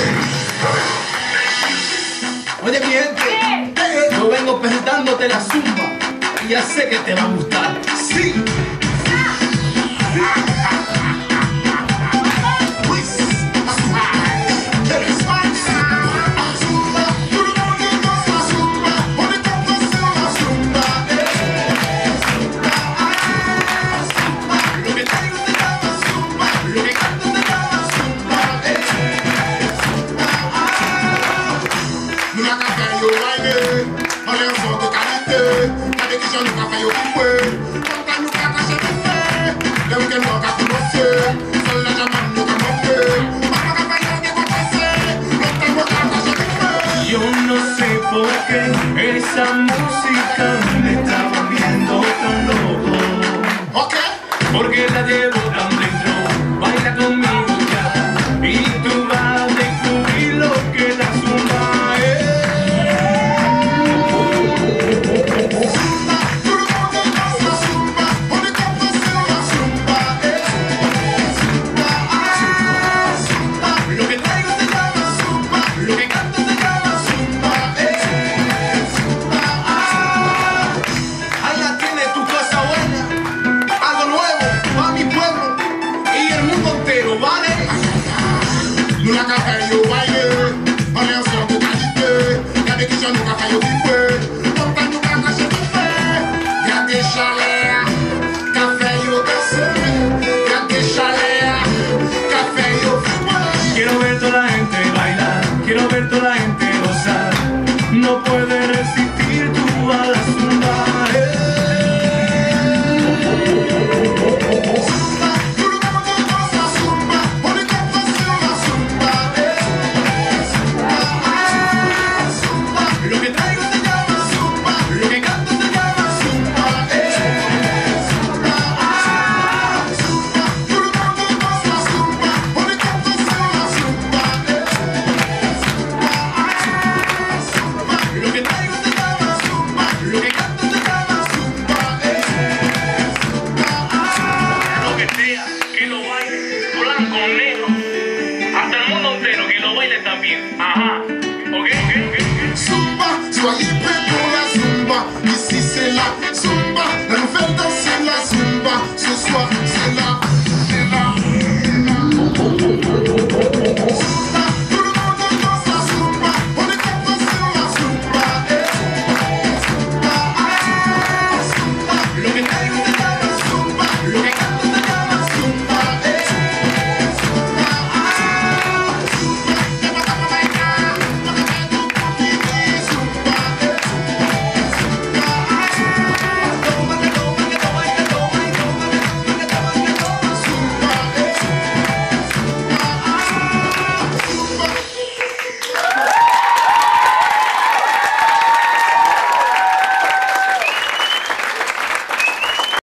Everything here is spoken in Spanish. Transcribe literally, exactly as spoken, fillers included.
Oye, mi gente, yo vengo presentándote la zumba y ya sé que te va a gustar. Sí. Yo no sé por qué esa música me está volviendo tan loco. Okay. Porque la llevo tan dentro, baila conmigo ya, y tú vas a descubrir lo que la zumba es. Lo que traigo se llama zumba, lo que canto se llama zumba. Allá tiene tu cosa buena, algo nuevo para mi pueblo y el mundo entero, ¿vale? Nous la café yo baile, on est ensemble de qualité. Y'a des questions, nous café yo kiffé. Comme ça, nous café yo kiffé. Y'a des chaleurs, café yo dansé. Y'a des chaleurs, café yo fumé. Quiero ver toda la gente bailar, quiero ver toda la gente gozar. No puede resistir tú a la zumba. Que lo baile blanco, negro, hasta el mundo entero que lo baile también. Ajá, ok, ok, ok. Zumba, soyez